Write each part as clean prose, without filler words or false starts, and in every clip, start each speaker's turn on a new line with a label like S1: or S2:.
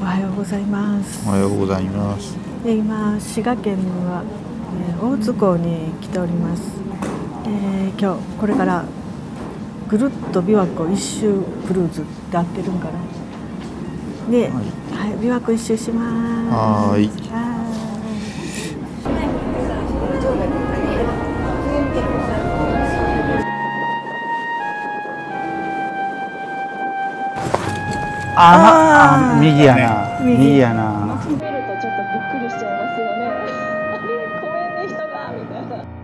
S1: おはようございます。
S2: おはようございます。
S1: 今滋賀県は、大津港に来ております。今日これからぐるっと琵琶湖一周クルーズって合ってるんかな。で、はい、琵琶湖一周します。
S2: はい。
S3: 右やな。右やな。
S1: 見るとちょっとびっくりしちゃいますよね。あれ、ごめんね、人がみたいな。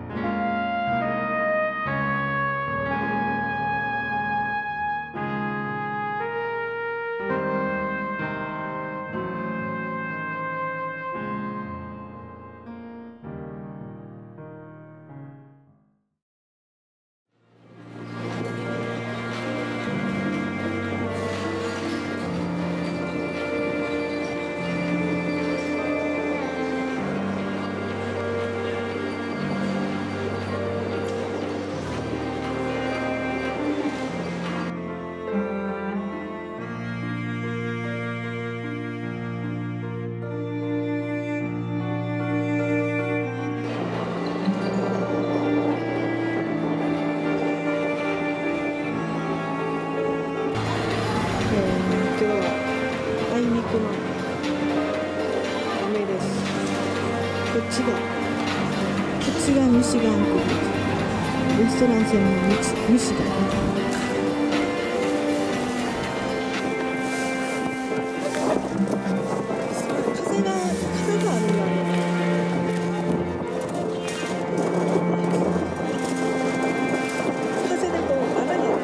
S1: 今日はあいにくの雨です。こっちがミシガン国レストラン線のミシガン。風があるよね。風でこう穴に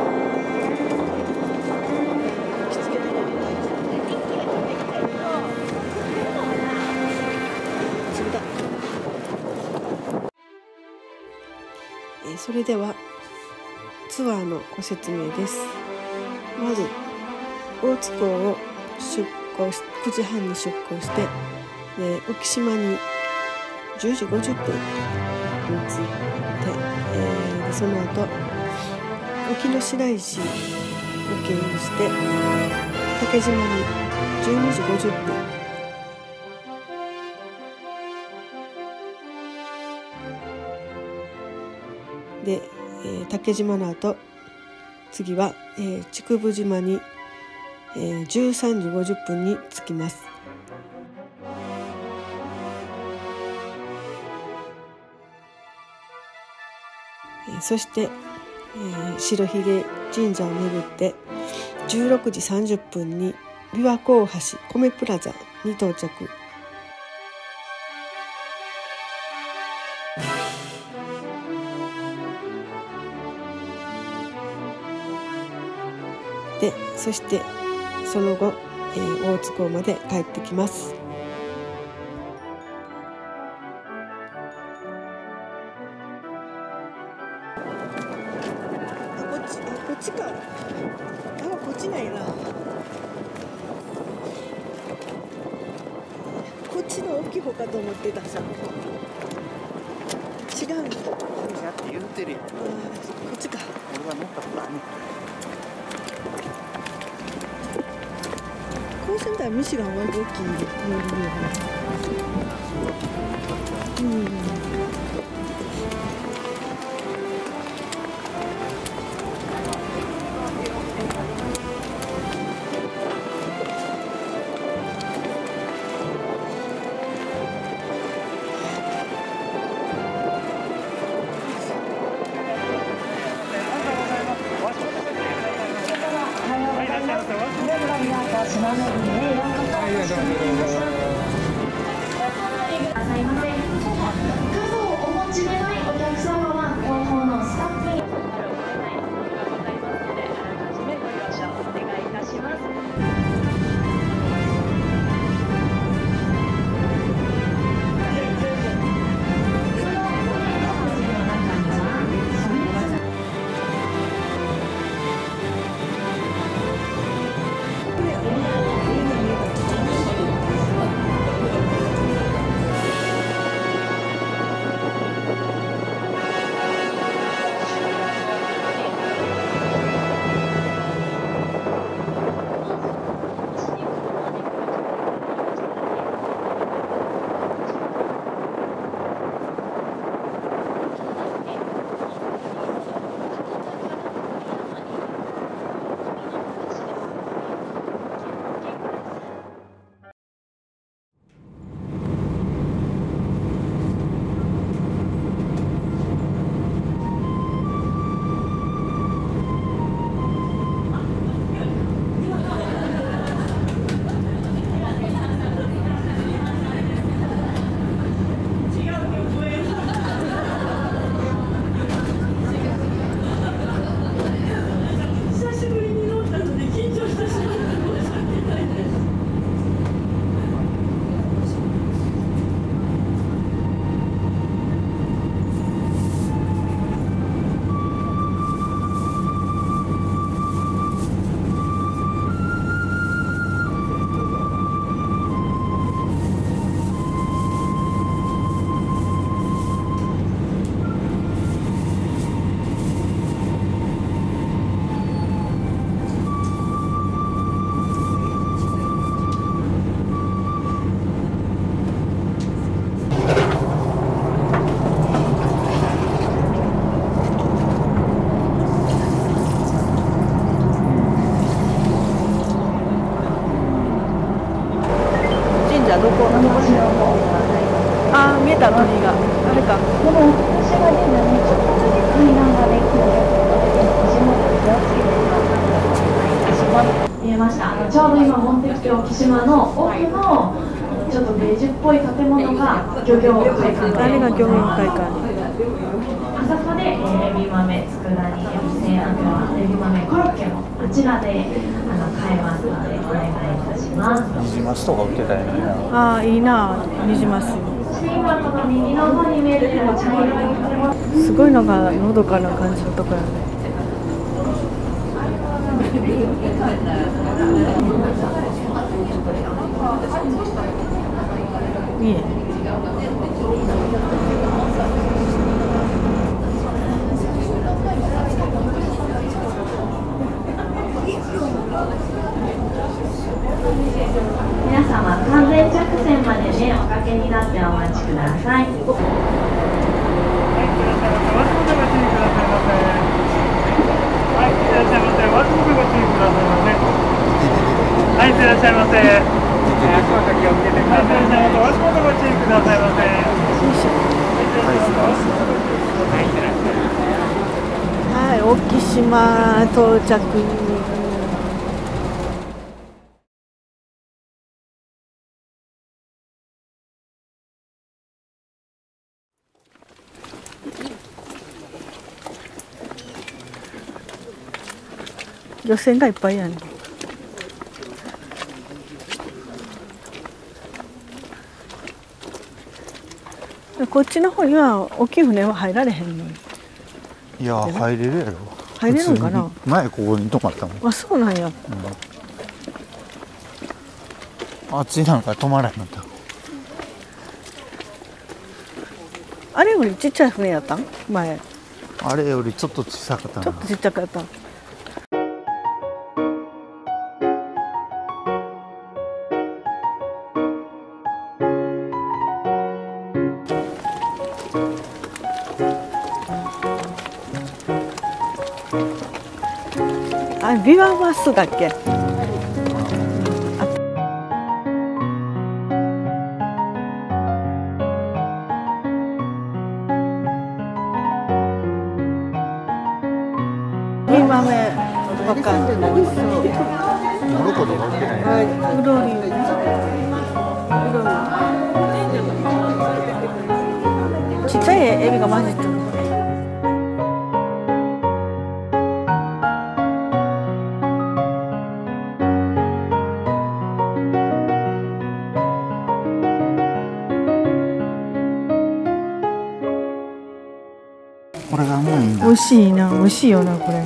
S1: それではツアーのご説明です。まず大津港を9時半に出港して、浮島に10時50分に着いて、その後沖ノ白石を経由して竹島に12時50分で、竹島の後次は、竹生島に、13時50分に着きます。そして、白ひげ神社を巡って16時30分に琵琶湖大橋米プラザに到着。でそしてその後、大津港まで帰ってきます。こっちか。こっちないな。こっちの大きい方かと思ってたさ。違うんだ。
S3: って言ってるよ。
S1: こっちか。
S3: 俺は乗ったことあるね。
S1: こうしてたらミシガンは大きい乗るよね。島根県へようこそ。傘をお持ちでないお客様は後方のスタッフにあらかじめご了承お願いいたします。 見えた鳥があれか。
S2: この橋が出るのにちょっとだけ階段ができるので、足元気をつけてください。お願いいたします。見えました。ちょうど今モンテキオ木島の奥のちょっとベージュっぽい建物が漁業会館で、
S1: あれが漁業会館。
S2: あそこでエビ豆佃煮、エビせん、あとはエビ豆コロッケもあちらで買えますのでお願いいたします。
S3: ニジマスとか売ってたよね。
S1: ああ、いいな、ニジマス。
S2: 今この右の方に見えるこの茶色い建物、
S1: すごいのがのどかな感じのところやね。いいね。
S2: 皆様完全着船までねおかけになってお待ちください。
S4: はい、いらっしゃいませ。わずかご注意くださいませ。はい、いってらっしゃいませ。足元気をつけてください。いらっしゃいませ。わずかご注意くださいませ。
S1: はい、沖島到着。漁船がいっぱいやね。こっちの方には大きい船は入られへんの。
S3: いや入れるやろ。
S1: 入れるんかな。
S3: 前ここに泊まったもん。
S1: あ、そうなんや。
S3: あっちなんか泊まらへんのだ。
S1: あれよりちっちゃい船やったん？前。
S3: あれよりちょっと小さかったな。
S1: ちょっとちっちゃかった。あ、ビワマスだっけ？ビワメわかんない。美味しそう。
S3: モロコとか売ってない。
S1: うろり。ちっちゃいエビが混じってる。
S3: これがうまいんだ。
S1: 美味しいな、美味しいよなこれ。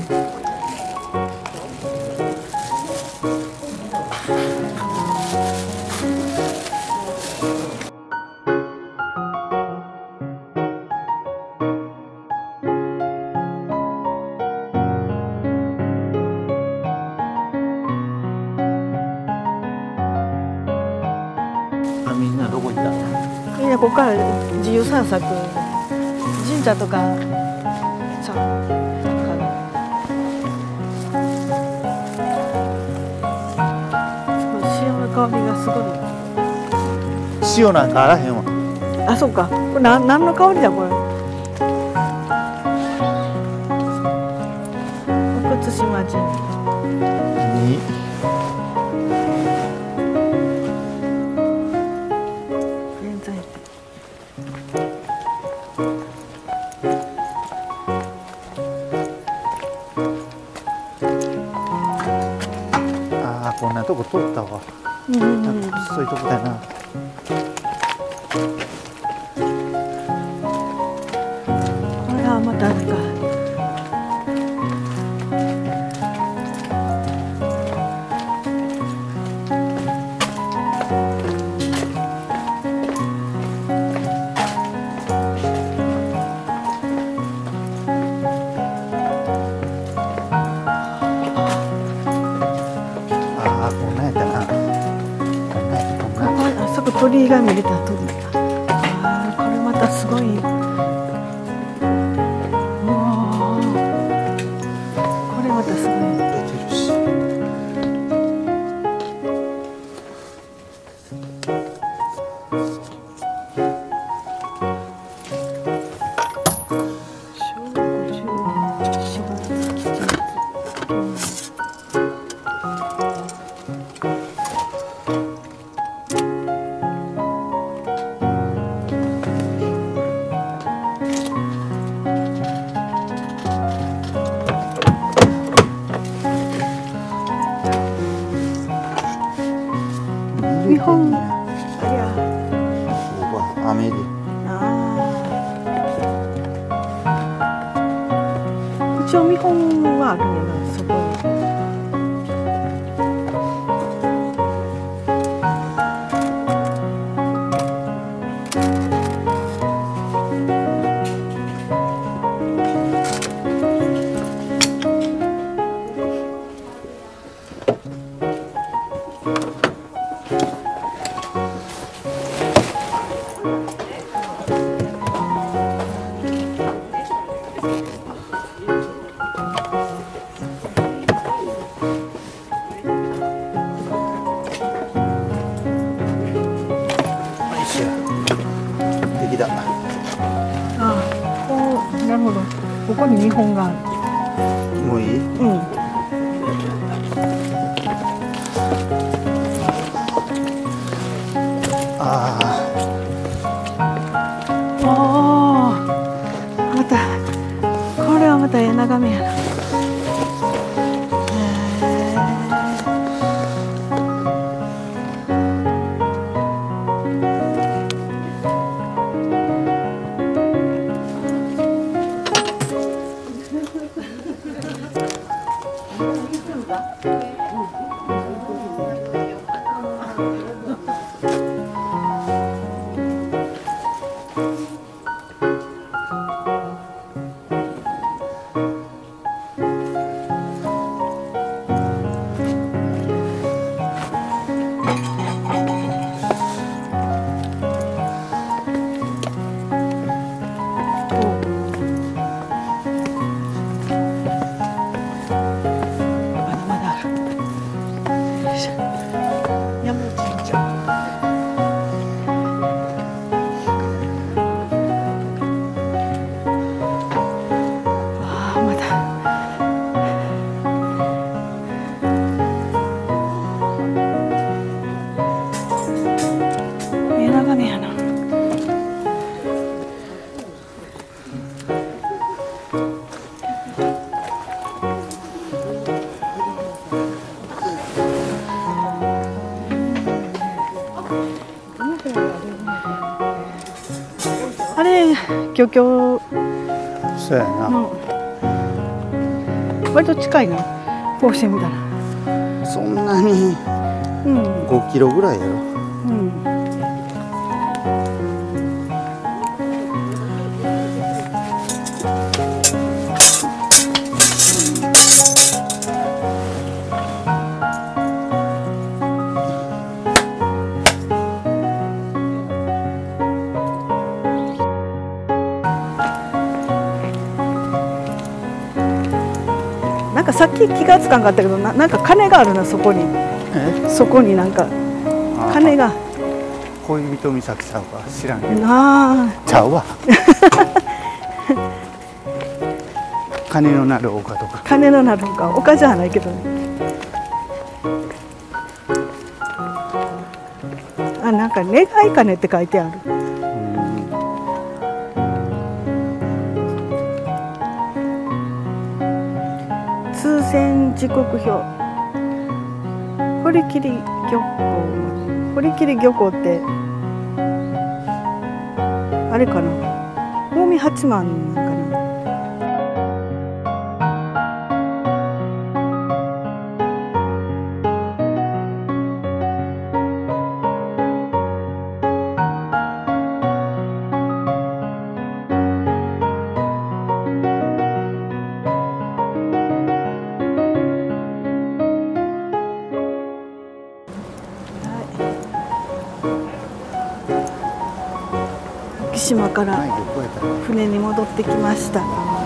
S3: あ、みんなどこ行ったの？
S1: みんなここから自由散策、神社とかさかな。すごい潮の香りがすごい。
S3: 塩なんかあらへんわ。
S1: あ、そうか。これ何の香りだこれ。奥津島神社。
S3: に
S1: 現在
S3: ああ、こんなとこ通ったわ。そういうとこだな。
S1: これはまたあるか。
S3: ああ、こんなんやったな。こんなんやったこんなん。
S1: あそこ鳥居が見れた鳥居。ああ、これまたすごい。うわー、これまたすごい。
S3: 出てるし。
S1: 見本。ありゃ。
S3: ここは雨で。
S1: ああ。一応見本はあるんやな、そこに。
S3: 敵だ。
S1: ああ、こう、なるほど。ここに見本がある。
S3: もういい？
S1: うん。
S3: あ
S1: おお、またこれはまた眺めやな。あれ漁協
S3: そうやな。
S1: の割と近いな、こうしてみたら。
S3: そんなに
S1: うん
S3: 5キロぐらいやろ。
S1: うん。なんかさっき気がつかんかったけど、なんか鐘があるな、そこに。そこになんか鐘が。
S3: 恋人岬ちゃうか知らんけど。
S1: あ
S3: ちゃうわ。鐘の鳴る丘とか。
S1: 鐘の鳴る丘、丘じゃないけどね。あ、なんか願い鐘って書いてある。通船時刻表。堀切漁港。堀切漁港ってあれかな、近江八幡なんかな。福島から船に戻ってきました。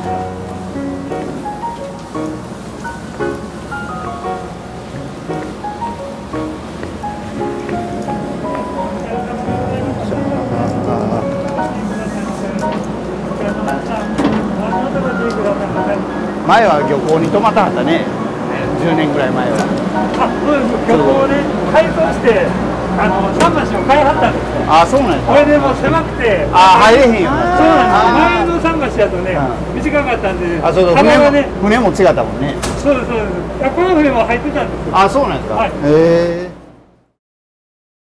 S3: 前は漁港に泊まったはったね。10年ぐらい前は。
S4: あ、そうです。漁港で改装して桟橋を買いはったんですよ。
S3: あ、そうなんですか。
S4: これでもう狭くて。
S3: あ、入れへんよ。
S4: そうなんです。前の桟橋だとね、短かったんで。
S3: あ、そうそう。船も違ったもんね。
S4: そうですそうです。この船も入ってたんですよ。
S3: あ、そうなんですか。
S4: はい。
S3: へえ。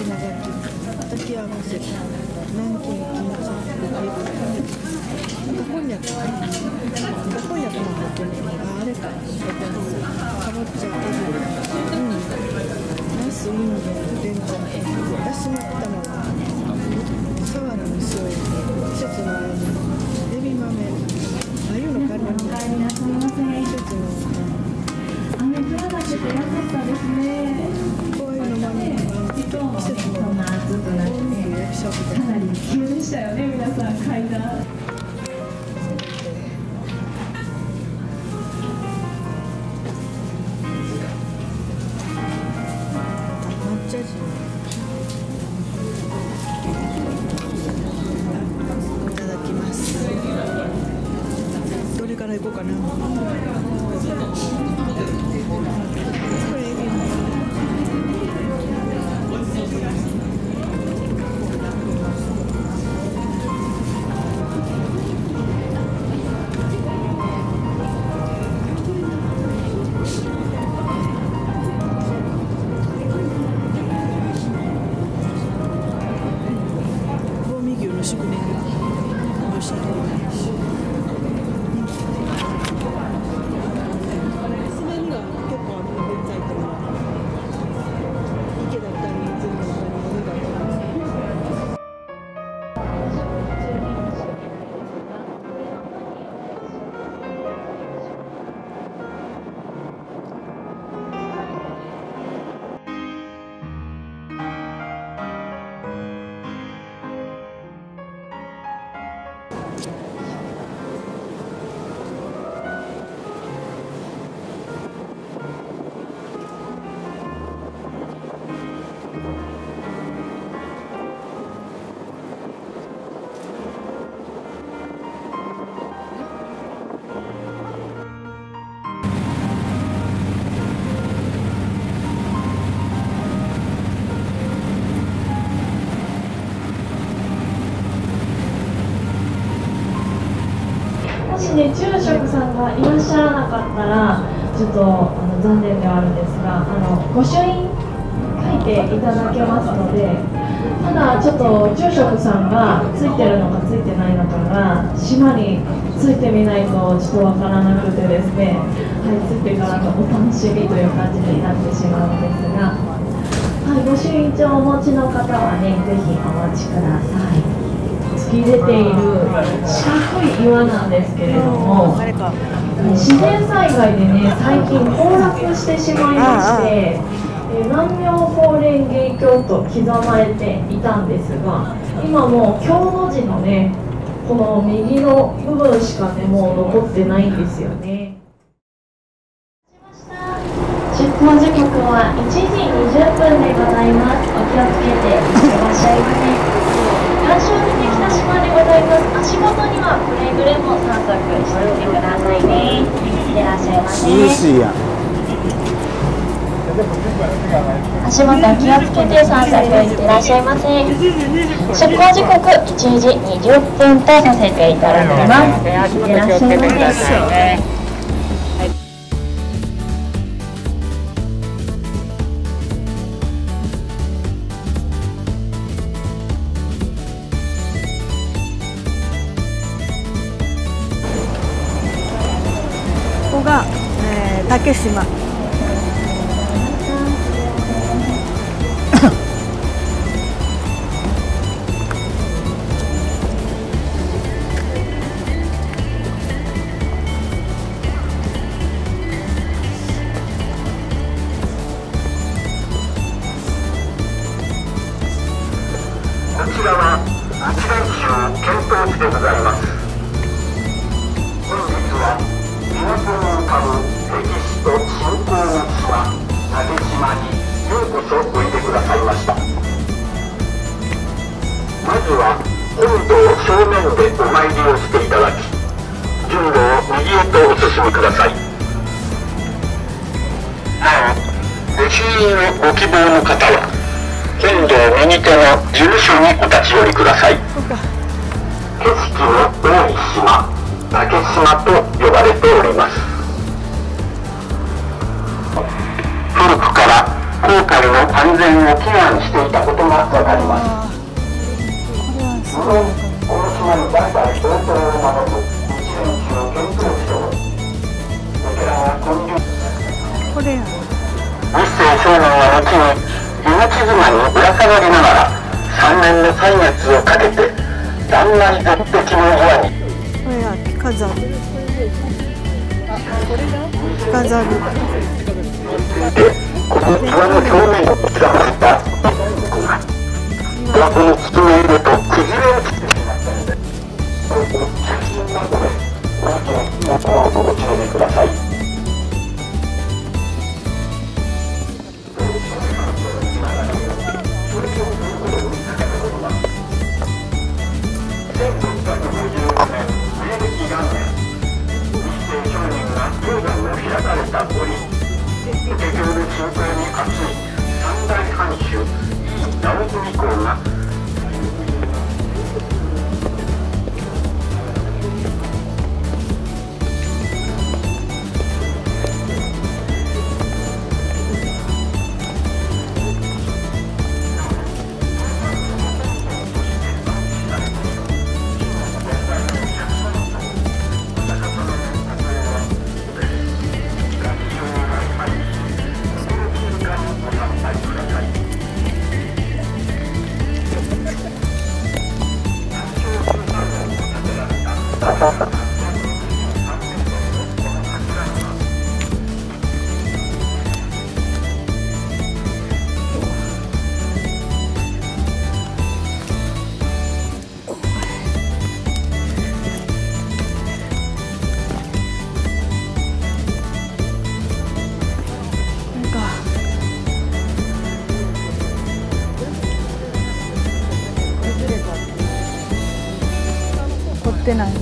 S1: しながら抱き合わせて南京キムチなんかこんにゃくなんかこんにゃくも入ってるのがあれかかぼちゃナスインゲンレンコンだし巻き卵サワラの塩季節の間にエビ豆鮎のカレー季節の
S2: 雨降らなくてよかったですね。
S1: こういうのもね季節の
S2: そんな暑くなくてかなり急でしたよね、皆さん階段。
S1: 抹茶汁いただきます。どれからいこうかな。これエビ近江牛のしぐれ煮美味しいと思います。爪には結構別菜とか池だったり水だったり海だったり。
S2: もしね、住職さんがいらっしゃらなかったらちょっと残念ではあるんですが、御朱印書いていただけますので、ただちょっと住職さんがついてるのかついてないのかが島についてみないとちょっとわからなくてですね、はい、ついてからのお楽しみという感じになってしまうんですが、はい、御朱印帳をお持ちの方はね、ぜひお待ちください。突き出ている四角い岩なんですけれども、自然災害でね、最近崩落してしまいまして、南明法蓮華経と刻まれていたんですが、今もう経の字のね、この右の部分しかね、もう残ってないんですよね。出港時刻は1時20分でございます。お気をつけていってらっしゃいませ。岩礁にできた島でございます。足元にはくれぐれも散策しておいてくださいね。いってらっしゃいませ。
S3: 涼しいやん。
S2: 足元気をつけて散策いってらっしゃいませ。出港時刻1時20分とさせていただきます。いってらっしゃいませ。
S1: ここが、竹島。
S5: こちらは日蓮宗遣唐地でございます。本日は港に浮かぶ歴史と信仰の島竹島にようこそおいでくださいました。まずは本堂正面でお参りをしていただき、順路を右へとお進みください。なおご朱印をご希望の方は本堂右手の事務所にお立ち寄りください。景色の多い島、竹島と呼ばれております。古くから高ローカルの安全を祈願していたことがわかります。無論この島に代々伝統を守る日蓮宗の伝統地でお寺が建立。
S1: これや。
S5: 一世少年は後に命妻にぶら下がりながら3年の歳月をかけて断崖絶壁の岩に。
S1: これや、着飾る。着飾る。
S5: この岩の表面に刻まれた琵琶湖のきつね色とくじれをつけていましたので、この写真などで大きな記憶をお決めください。手錠で信仰に熱い三大藩主直住公が
S1: 凝ってないね。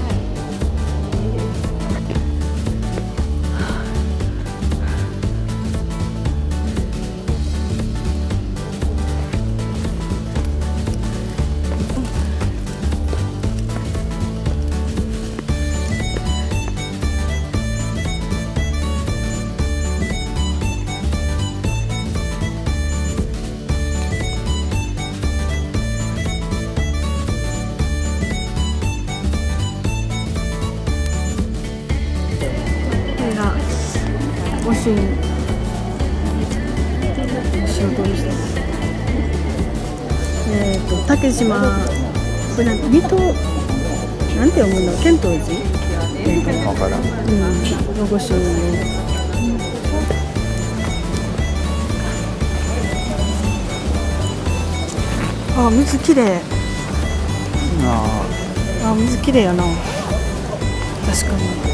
S1: おしん仕事にしてます。竹島、これ水戸なんて読むの？遣唐寺？
S3: わからん。
S1: の御朱印。あ、水きれい。あ、水きれいやな。確かに。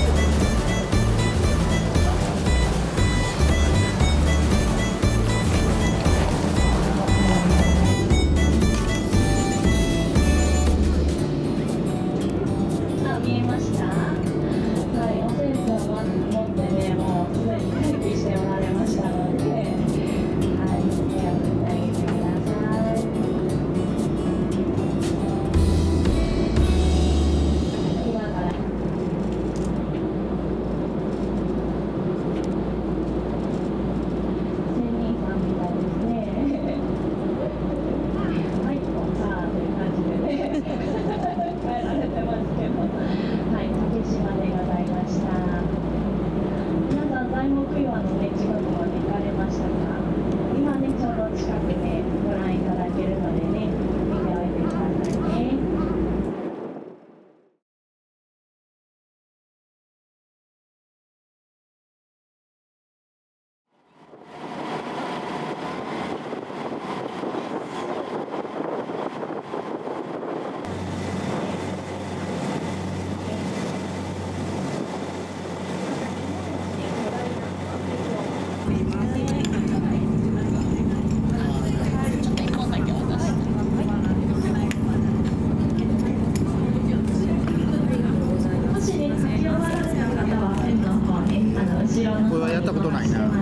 S3: これはやったことないな。
S2: こ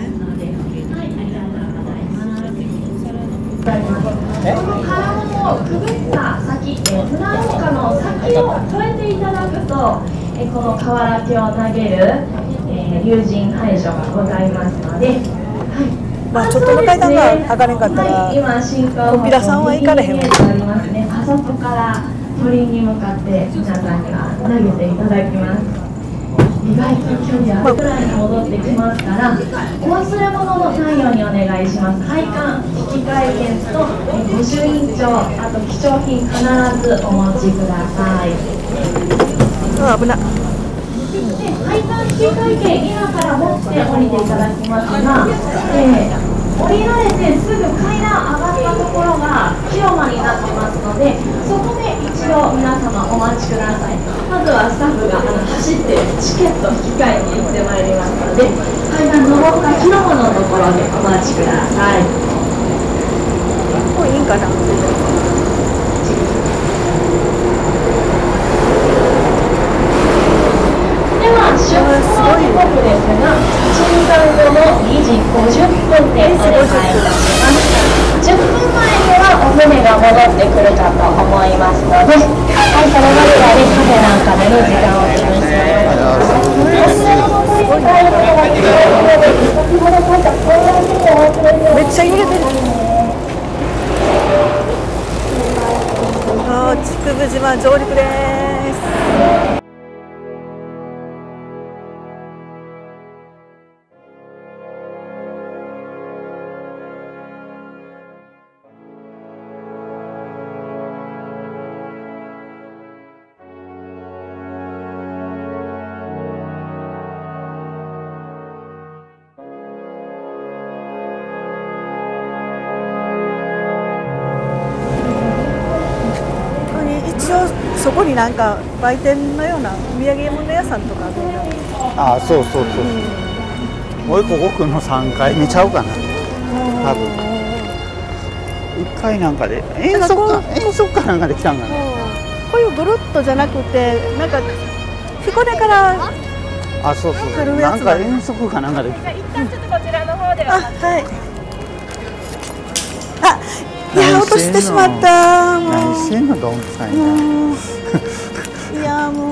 S2: の殻をくぐった先、船岡の先を越えていただくと、この瓦手を投げる、竜神拝所がございますので、はい、
S1: まあちょっとの階段が上がれんかったらコピラさんは行かれへんわ。
S2: あそこから鳥に向かって皆さんには投げていただきます。意外と距離あるくらいに戻ってきますから、お忘れ物のないようにお願いします。配管、引換券と御朱印帳、あと貴重品必ずお持ちください。
S1: 危な。
S2: 配管引換券今から持って降りていただきますが、降りられてすぐ階段上がったところが広間になってますので、そこで一度皆様お待ちください。まずはスタッフが走ってチケット引き換えに行ってまいりますので、階段登った広間のところでお待ちください。
S1: もういいんかな。
S2: 出航時刻ですが、新刊後の2時50分でお願いいたします。10分前にはお船が戻ってくるかと思いますので、それまではカフェなんかでの時間を気にして
S1: めっちゃ揺れてる。竹生島上陸です。そこになんか売店のようなお土産物屋さんとかあるんだ。
S3: ああ、そうそうそう。もう一個奥の3階見ちゃうかな。多分。1階なんかで遠足かなんかで来たんかな。
S1: こういうぐるっとじゃなくて、なんか彦根から。
S3: あ、そうそう。なんか遠足かなんかで来た。
S2: 一旦ちょっとこちらの方では。
S1: はい。いや、落としてしまった。
S3: 何してんの、どんくさいな。
S1: いや、もう。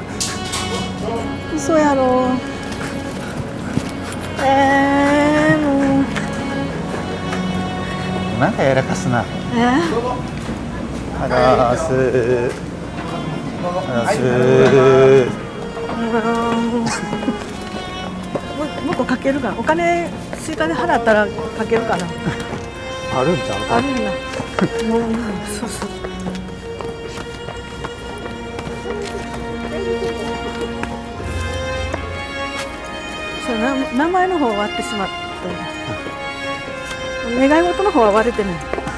S1: 嘘やろ。もう。
S3: なんかやらかすな。あらす。あらす。もう一個かけるかな。お金追加で払ったらかけるかな。あるんちゃうか。あるんだ。そうそう。名前の方割ってしまった。願い事の方は割れてない。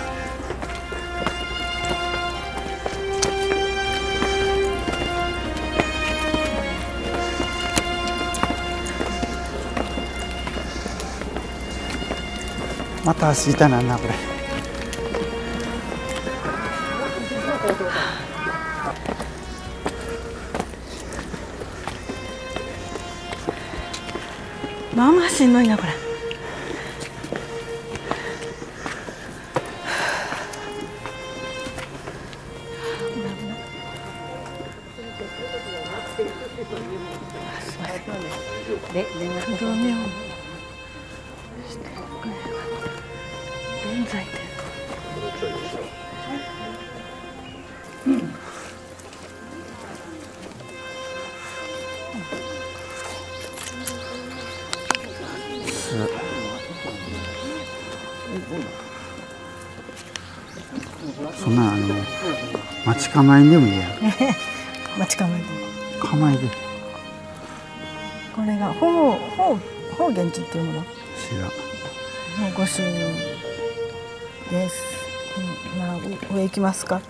S3: また足痛なんなこれ。まあまあしんどいなこれ。現在で。そんな待ち構えんでもいいや。待ち構えで。構えで。これが方言地っていうもの。知らん。もう御朱印です。まあ上行きますか。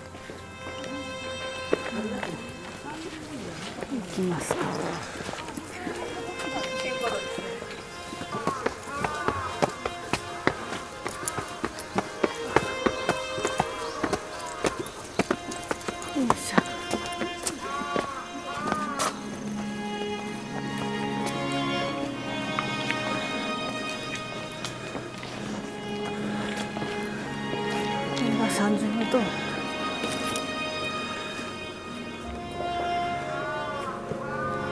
S3: 行きますか。30度。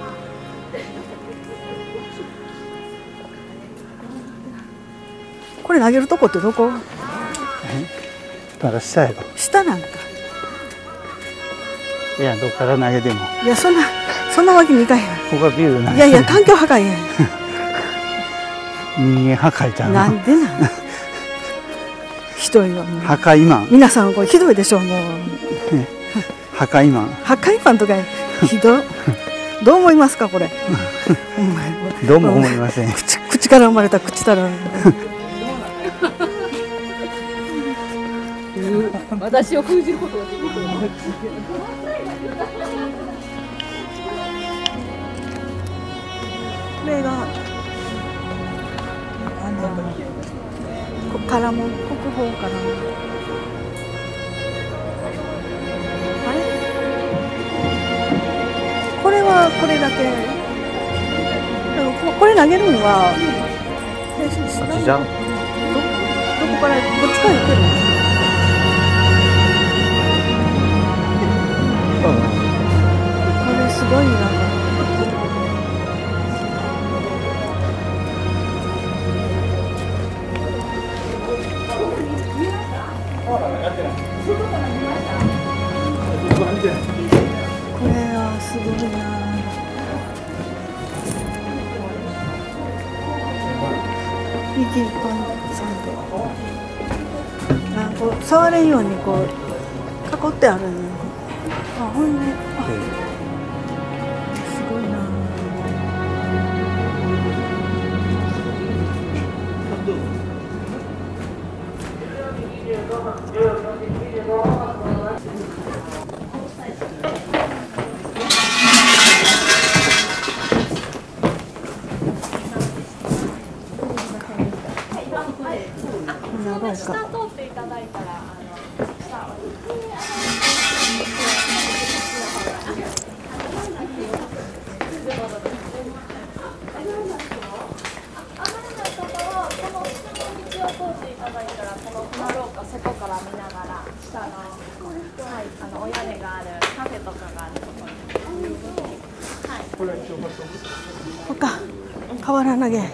S3: これ
S1: れ投げるとこってどこ？
S3: まだ下やろ。
S1: 下なんか。
S3: いや、どっから投げても。
S1: いや、そんなわけにいかへん。
S3: ここはビルない。
S1: いやいや、環境破壊やん。
S3: 人間破壊ちゃうの。
S1: なんでなん。ひどいわ。
S3: 破壊マン。
S1: 皆さんこれひどいでしょうもう。
S3: 破壊マン。
S1: 破壊マンとかひどい。どう思いますかこれ。
S3: どうも思いません。
S1: 口から生まれた口たら。
S6: 私を封じることができる。
S1: これがからも国宝からも。あれ？これはこれだけ。これ投げるのは。
S3: あっちじゃん。
S1: どこからどっちから行くの？これすごいな。これはすごいな。右一本3で。あ、こう触れんようにこう囲ってあるね。あ、ほんで、すごいな。下通っていただいたら外から見ながら下の、はい、お屋根があるカフェとかがあるところに、はい、ここか瓦投げ。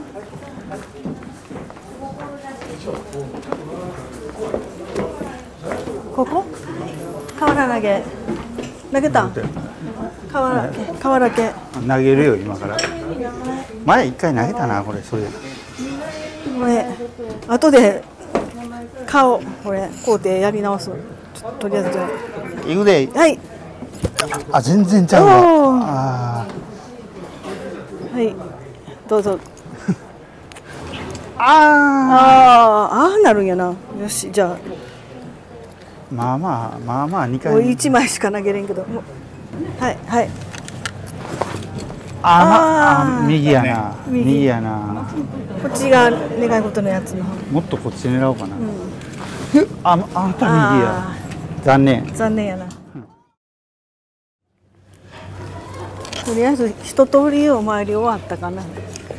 S1: ここ瓦投げ投げた。瓦系
S3: 投げるよ今から。前一回投げたなこれ。それ
S1: これ後で顔これ工程やり直す。とりあえずじゃ
S3: いくで。
S1: はい。
S3: あ、全然ちゃうわ。あ
S1: はいどうぞ。
S3: あ
S1: なるんやな。よしじゃあ
S3: まあ2回。
S1: もう1枚しか投げれんけどもうはいはい。
S3: 右やな。右やな。
S1: こっちが願い事のやつの方。
S3: もっとこっち狙おうかな。あんた右や。残念。
S1: 残念やな。とりあえず一通りお参り終わったかな。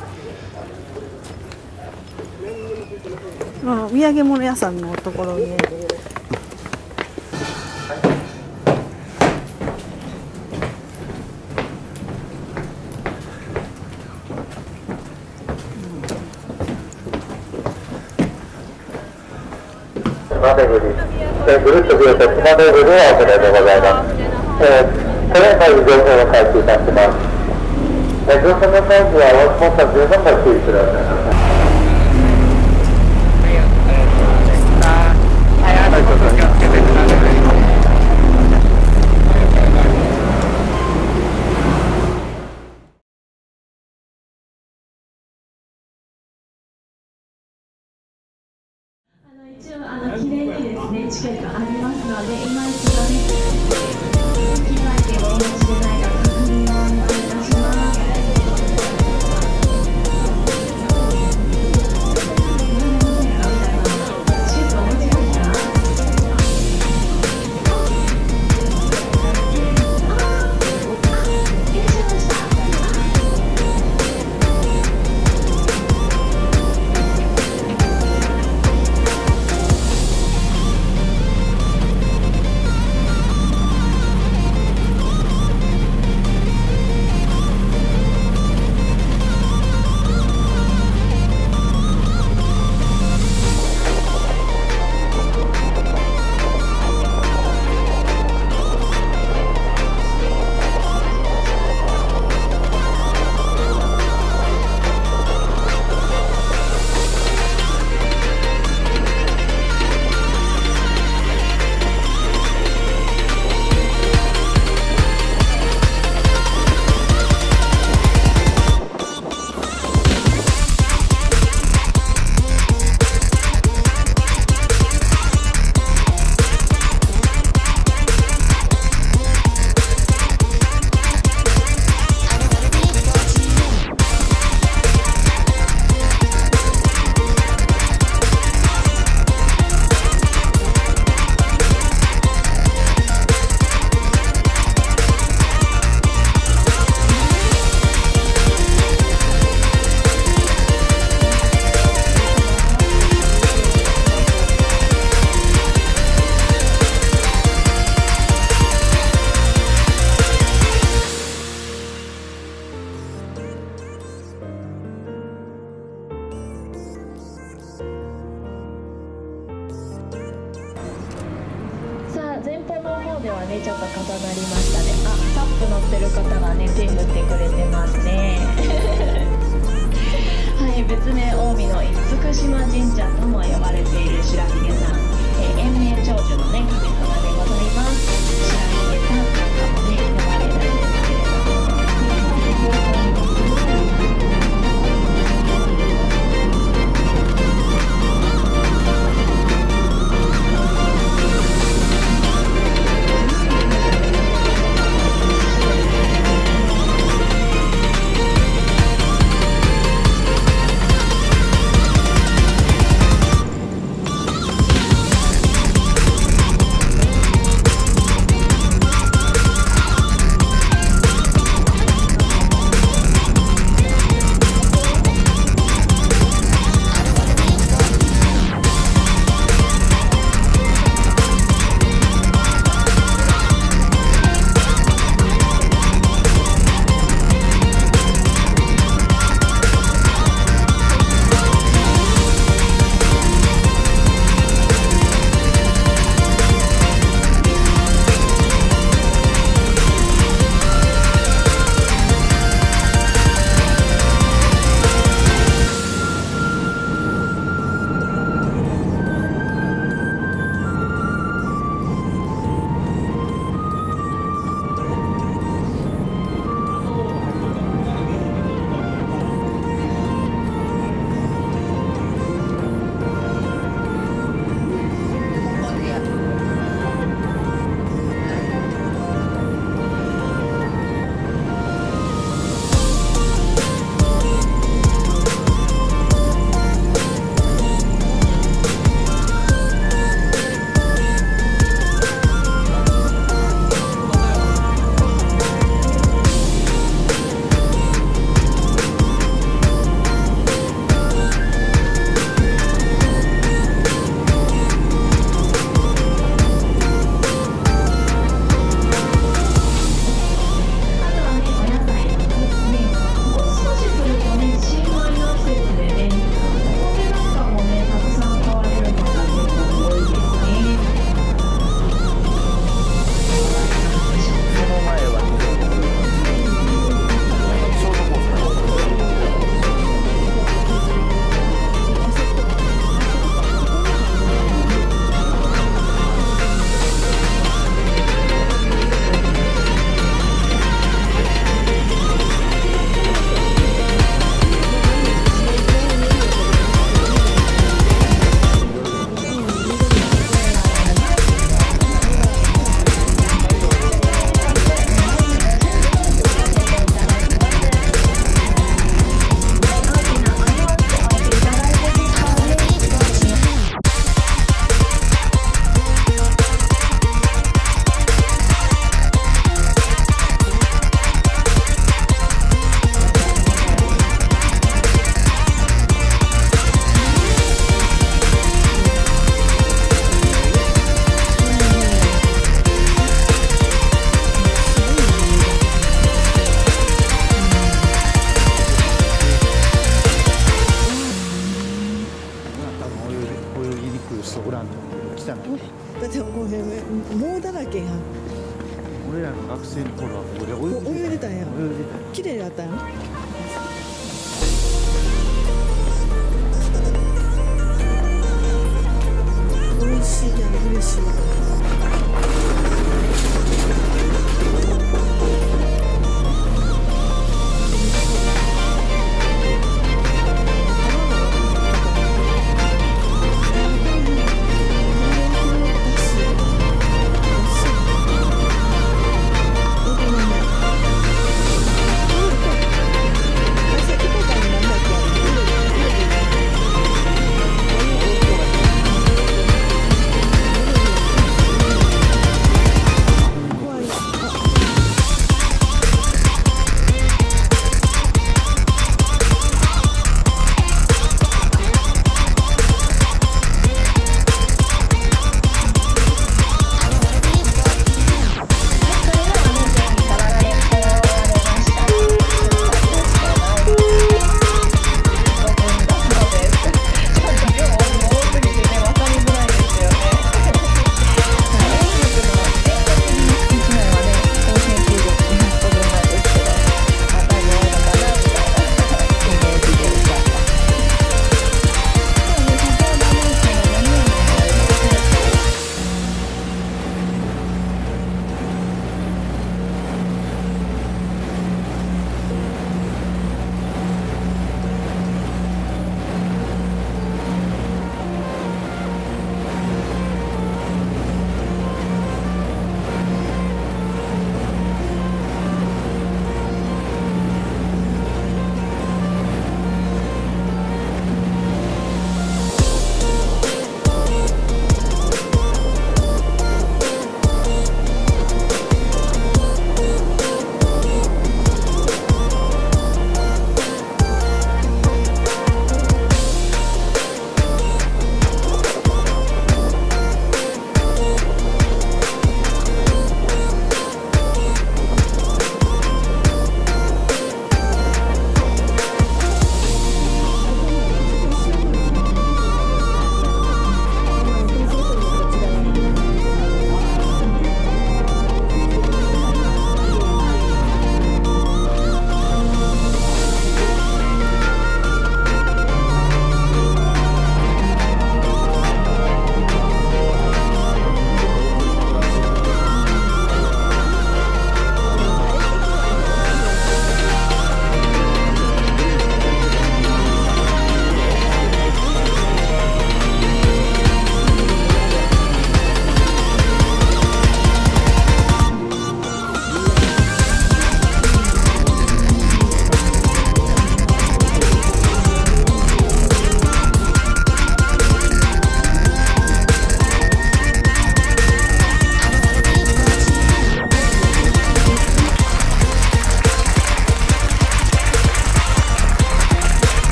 S1: 土産物屋さんのところに。
S5: ぐるっとぐるっとつまめるのはお願いでございます。ただいま情報を開始いたします。乗車の際にはお足元十分ご注意ください。
S2: 一応記念にですねチケットありますので今一度ね機内券をお持ちでないか確認をお願いいたします。チケットお持ちですか？いらっしゃいました。 上ではねちょっと重なりましたね。あ、サップ乗ってる方がね手振ってくれてますね。はい、別名近江の厳島神社とも呼ばれている白髭さん、延命長寿のね神様でございます。白髭さんなんかもね呼ばれるんですけれども。
S1: だってこれ棒だらけやん。
S3: 俺らの学生の頃はこれ
S1: 泳いでたんや。綺麗だったん。美味しいやん、嬉しい。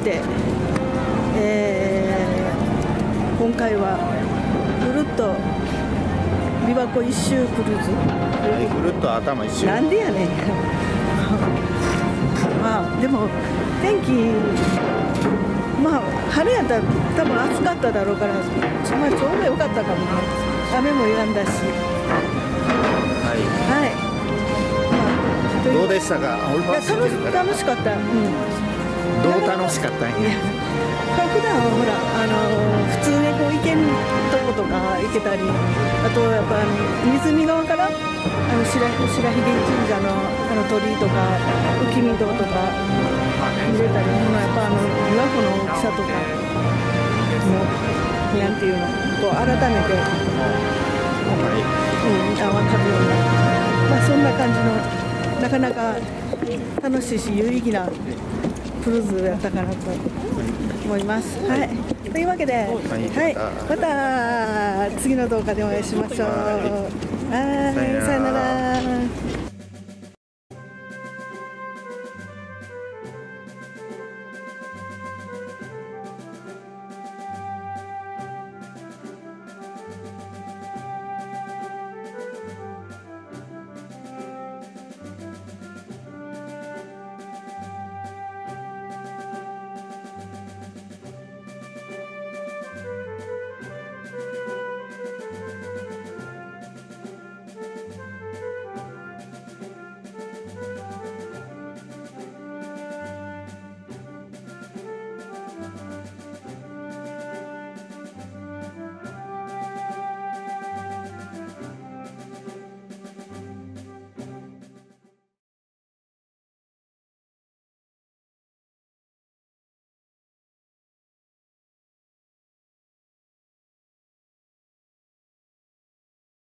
S1: て、今回はぐるっと琵琶湖一周クルーズ。
S3: ぐるっと頭一周。
S1: なんでやねん。まあでも天気、まあ晴れやったら多分暑かっただろうから、まあ、ちょうど良かったかもね。雨も止んだし。
S3: はい。
S1: はい。まあ、
S3: どうでしたか？
S1: いや楽しかった。うん。
S3: どう楽しかったんや。
S1: 普段はほら普通にこう行けるとことか行けたり、あとやっぱ湖側から白髭神社の鳥居とか浮見堂とか見れたり、やっぱ琵琶湖の大きさとかもうなんていうのこう改めて、分かるような、まあそんな感じのなかなか楽しいし有意義なクルーズやったかなと思います。はい。というわけで、はい、また次の動画でお会いしましょう。はい、さよなら。